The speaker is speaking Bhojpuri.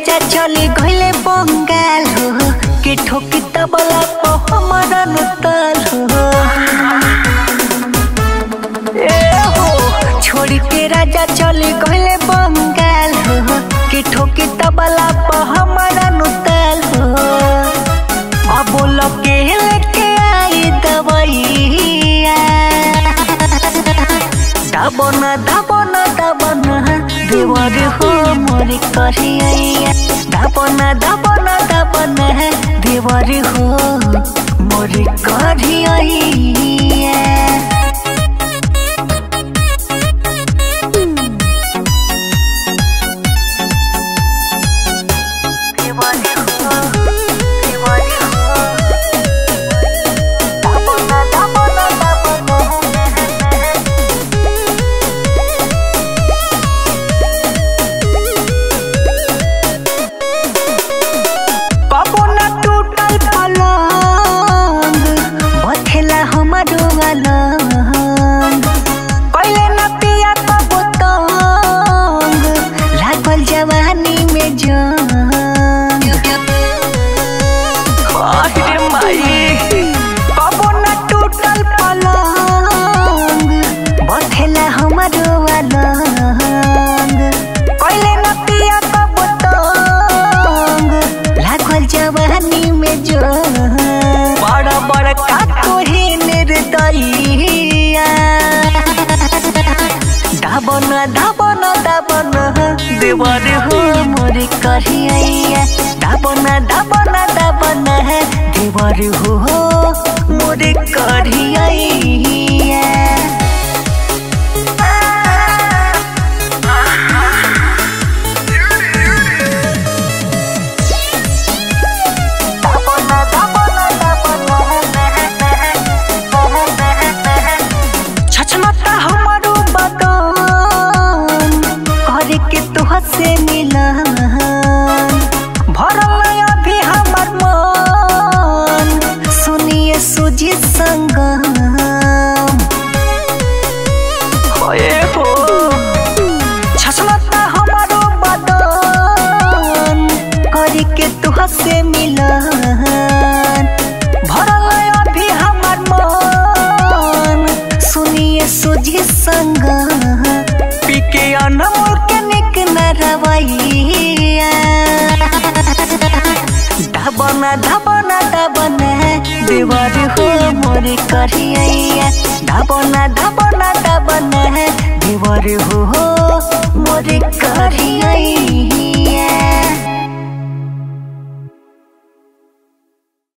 राजा चली गइले बंगाल हो के ठोकी तबला पे हमारा नताल हो। ए हो छोड़ी के राजा चली गइले बंगाल हो के ठोकी तबला पे हमारा नताल हो। अब बोलो के लेके आई दवाइया दाबना दाबना दाबना देवर हो मोरी करिया दाबना दाबना दाबना देवर हो मोरी करिया। दाबना दाबना दाबना देवर हो मोरी करिया दाबना दाबना दाबना देवर हो मोरी करिया। से मिलन भरल अभी हमर मन सुनिए सुजी संगम होए हो छछलता हमारो बदन करी के तुह से मिलन भरल अभी हमर मन सुनिए सुजी संगम पी के अनमोल के रवैया दाबना दाबना दाबना देवर हो मोरी करिया दाबना दाबना दाबना देवर हो मोरी करिया।